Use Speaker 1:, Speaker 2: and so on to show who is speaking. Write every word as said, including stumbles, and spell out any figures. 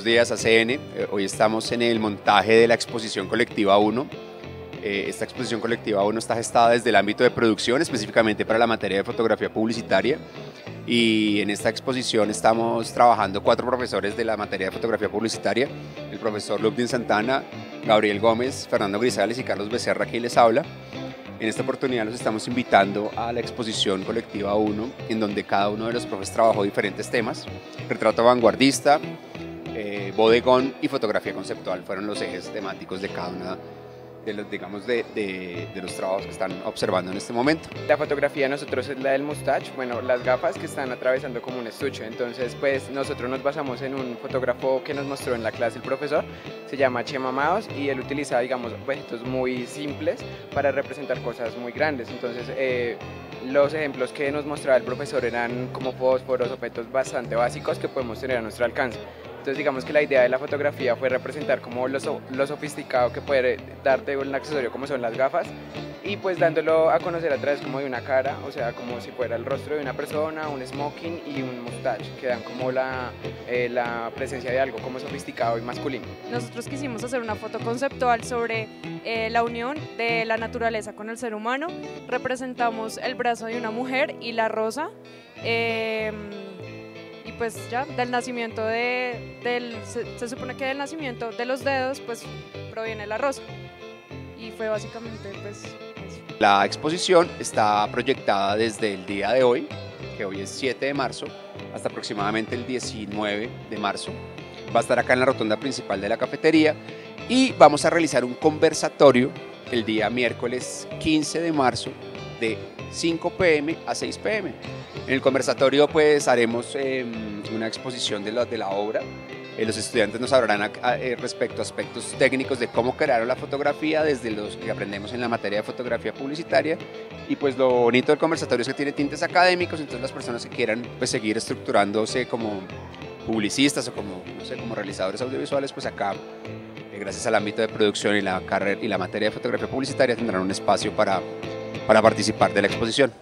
Speaker 1: buenos días a C N. Eh, hoy estamos en el montaje de la exposición colectiva uno. Eh, esta exposición colectiva uno está gestada desde el ámbito de producción, específicamente para la materia de fotografía publicitaria. Y en esta exposición estamos trabajando cuatro profesores de la materia de fotografía publicitaria: el profesor Lubdin Santana, Gabriel Gómez, Fernando Grisales y Carlos Becerra, quien les habla. En esta oportunidad los estamos invitando a la exposición colectiva uno, en donde cada uno de los profes trabajó diferentes temas: retrato vanguardista, eh, bodegón y fotografía conceptual. Fueron los ejes temáticos de cada una de los, digamos, de, de, de los trabajos que están observando en este momento.
Speaker 2: La fotografía de nosotros es la del mustache, bueno, las gafas que están atravesando como un estuche. Entonces, pues nosotros nos basamos en un fotógrafo que nos mostró en la clase el profesor, se llama Chema Maos, y él utiliza, digamos, objetos muy simples para representar cosas muy grandes. Entonces, eh, los ejemplos que nos mostraba el profesor eran como fósforos, objetos bastante básicos que podemos tener a nuestro alcance. Entonces, digamos que la idea de la fotografía fue representar como lo, so, lo sofisticado que puede darte un accesorio como son las gafas, y pues dándolo a conocer a través como de una cara, o sea, como si fuera el rostro de una persona, un smoking y un mustache, que dan como la, eh, la presencia de algo como sofisticado y masculino.
Speaker 3: Nosotros quisimos hacer una foto conceptual sobre eh, la unión de la naturaleza con el ser humano. Representamos el brazo de una mujer y la rosa. Eh, y pues ya, del nacimiento de, del, se, se supone que del nacimiento de los dedos pues proviene la rosa, y fue básicamente pues eso.
Speaker 1: La exposición está proyectada desde el día de hoy, que hoy es siete de marzo, hasta aproximadamente el diecinueve de marzo. Va a estar acá en la rotonda principal de la cafetería, y vamos a realizar un conversatorio el día miércoles quince de marzo de cinco pe eme a seis pe eme. En el conversatorio pues haremos eh, una exposición de la, de la obra. Eh, los estudiantes nos hablarán a, a, eh, respecto a aspectos técnicos de cómo crearon la fotografía, desde los que aprendemos en la materia de fotografía publicitaria. Y pues lo bonito del conversatorio es que tiene tintes académicos, entonces las personas que quieran pues seguir estructurándose como publicistas o como, no sé, como realizadores audiovisuales, pues acá, eh, gracias al ámbito de producción y la, carrera, y la materia de fotografía publicitaria, tendrán un espacio para, para participar de la exposición.